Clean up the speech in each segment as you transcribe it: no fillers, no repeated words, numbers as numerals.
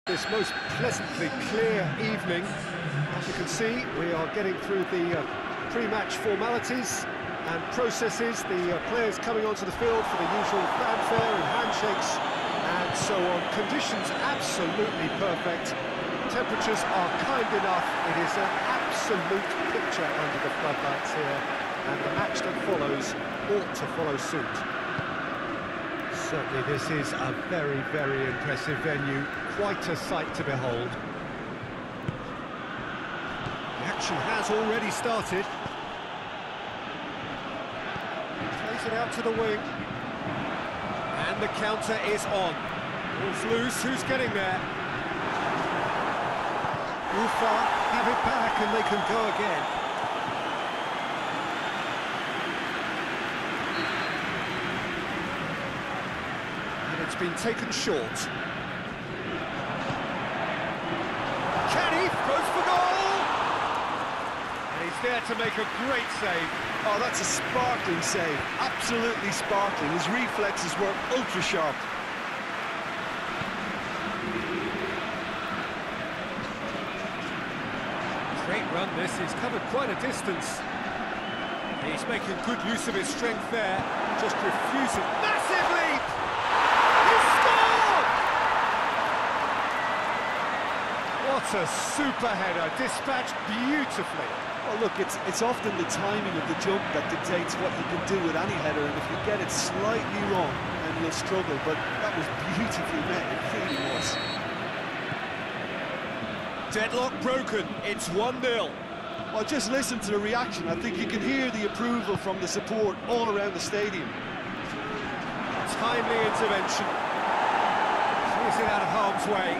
This most pleasantly clear evening. As you can see, we are getting through the pre-match formalities and processes, the players coming onto the field for the usual fanfare and handshakes and so on. Conditions absolutely perfect. Temperatures are kind enough. It is an absolute picture under the floodlights here, and the match that follows ought to follow suit. Certainly this is a very, very impressive venue. Quite a sight to behold. The action has already started. Plays it out to the wing. And the counter is on. Ball's loose, who's getting there? Ufa have it back and they can go again. And it's been taken short. Kenny goes for goal! And he's there to make a great save. Oh, that's a sparkling save. Absolutely sparkling. His reflexes were ultra-sharp. Great run this, he's covered quite a distance. He's making good use of his strength there, just refusing. Massive leap! He scored! What a super header, dispatched beautifully. Well, look, it's often the timing of the jump that dictates what you can do with any header, and if you get it slightly wrong, then you'll struggle, but that was beautifully met, it really was. Deadlock broken, it's 1-0. Well, just listen to the reaction. I think you can hear the approval from the support all around the stadium. Timely intervention. Clears it out of harm's way.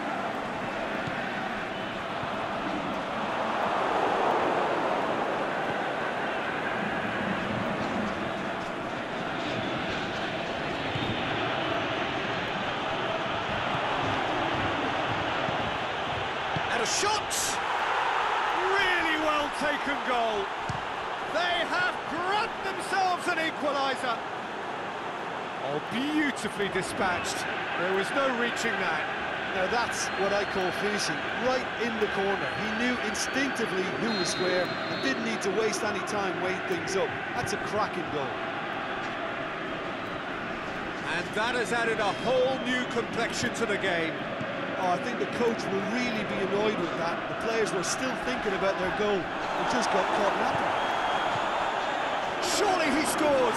And a shot! Really well taken goal. They have grabbed themselves an equaliser. Oh, beautifully dispatched. There was no reaching that. Now that's what I call finishing, right in the corner. He knew instinctively who was square and didn't need to waste any time weighing things up. That's a cracking goal. And that has added a whole new complexion to the game. Oh, I think the coach will really be annoyed with that. The players were still thinking about their goal and just got caught napping. Surely he scores!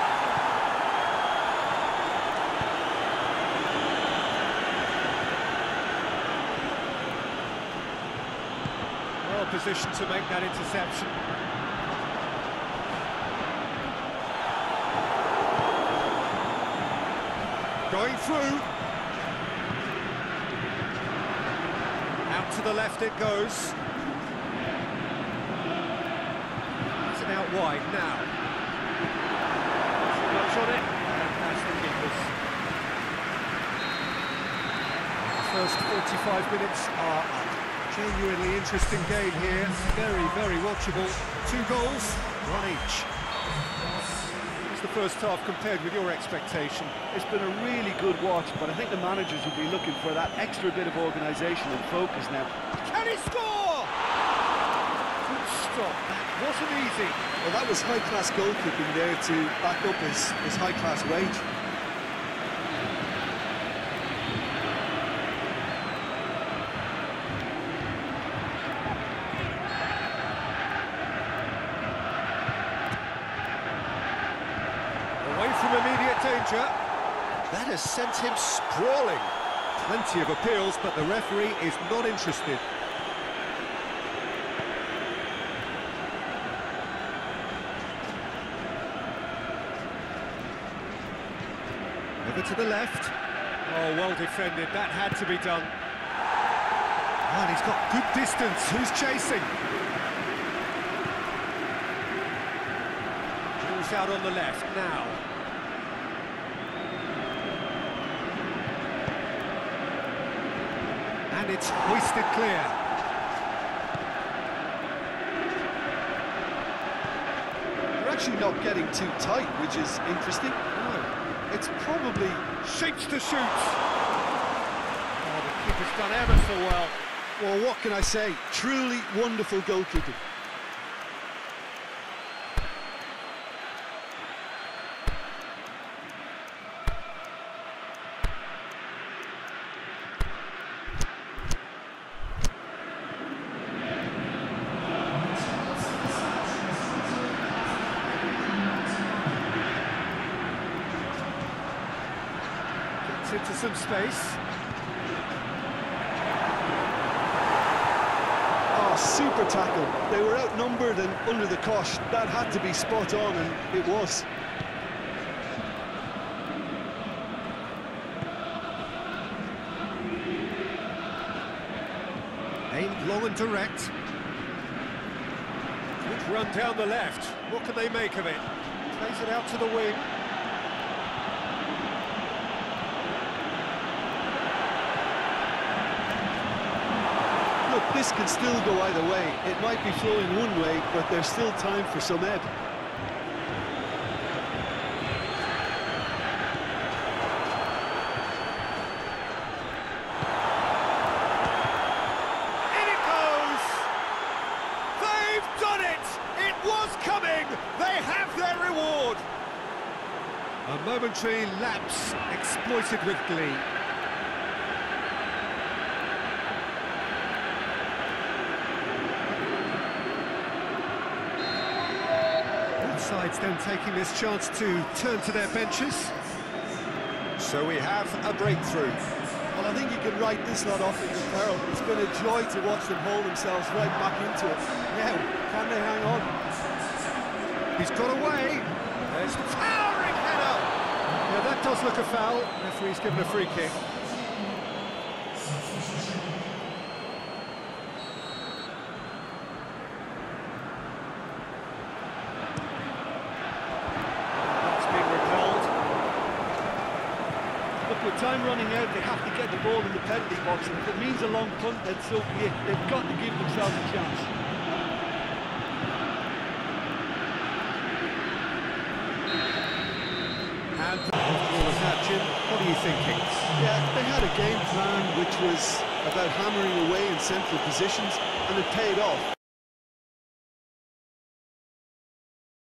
Well positioned to make that interception. Going through. Out to the left it goes. It's an out wide now. Too much on it, and that's the keepers. The first 45 minutes are up. Genuinely interesting game here. Very, very watchable. 2 goals, 1 each. What's the first half compared with your expectation? It's been a really good watch, but I think the managers will be looking for that extra bit of organisation and focus now. Can he score? Good stop, that wasn't easy. Well, that was high-class goalkeeping there to back up his high-class wage. Away from immediate danger. That has sent him sprawling. Plenty of appeals, but the referee is not interested. Over to the left. Oh, well defended. That had to be done. And he's got good distance. Who's chasing? Ball's out on the left now. And it's hoisted clear. They're actually not getting too tight, which is interesting. No. It's probably shapes to shoot. Oh, the Goalkeeper's done ever so well. Well, what can I say? Truly wonderful goalkeeping. Into some space. Oh, super tackle. They were outnumbered and under the cosh. That had to be spot on, and it was. Aimed long and direct. Good run down the left. What can they make of it? Plays it out to the wing. Look, this can still go either way. It might be flowing one way, but there's still time for some ebb. In it goes! They've done it! It was coming! They have their reward! A momentary lapse exploited with glee. Sides then taking this chance to turn to their benches. So we have a breakthrough. Well, I think you can write this lot off in the peril. It's been a joy to watch them hold themselves right back into it. Now, can they hang on? He's got away. There's towering header. Yeah, that does look a foul. Referee's given a free kick. With time running out, they have to get the ball in the penalty box, and if it means a long punt, then so be it. They've got to give themselves a chance. And all of that, Jim, what are you thinking? Yeah, they had a game plan which was about hammering away in central positions, and it paid off.